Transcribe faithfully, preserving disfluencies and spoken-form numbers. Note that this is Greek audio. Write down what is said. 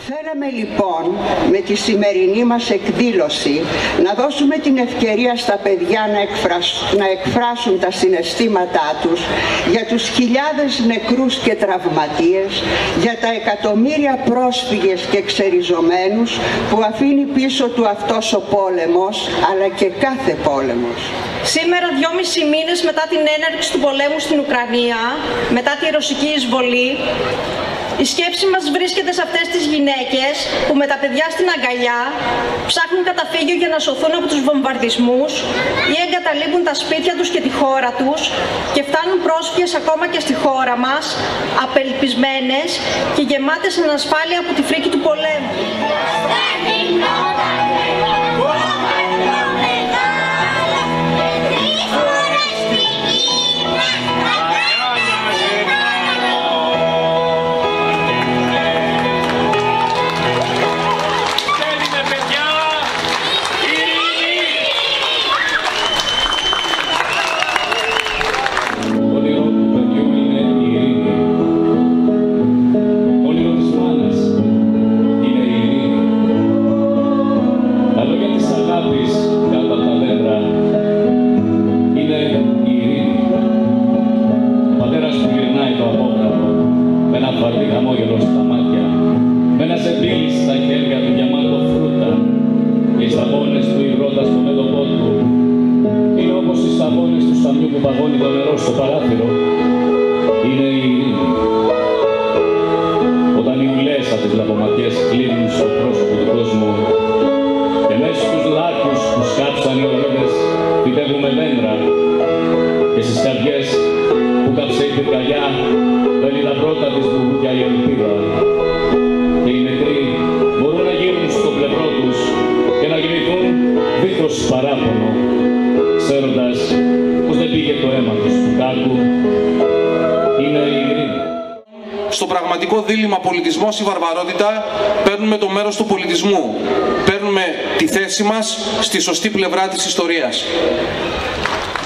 Θέλαμε λοιπόν με τη σημερινή μας εκδήλωση να δώσουμε την ευκαιρία στα παιδιά να, εκφρασ... να εκφράσουν τα συναισθήματά τους για τους χιλιάδες νεκρούς και τραυματίες, για τα εκατομμύρια πρόσφυγες και εξεριζωμένους που αφήνει πίσω του αυτός ο πόλεμος, αλλά και κάθε πόλεμος. Σήμερα, δυόμισι μήνες μετά την έναρξη του πολέμου στην Ουκρανία, μετά τη ρωσική εισβολή, η σκέψη μας βρίσκεται σε αυτές τις γυναίκες που με τα παιδιά στην αγκαλιά ψάχνουν καταφύγιο για να σωθούν από τους βομβαρδισμούς ή εγκαταλείπουν τα σπίτια τους και τη χώρα τους και φτάνουν πρόσφυγες ακόμα και στη χώρα μας, απελπισμένες και γεμάτες ανασφάλεια από τη φρίκη του πολέμου. Στο πραγματικό δίλημμα πολιτισμός ή βαρβαρότητα παίρνουμε το μέρος του πολιτισμού. Παίρνουμε τη θέση μας στη σωστή πλευρά της ιστορίας.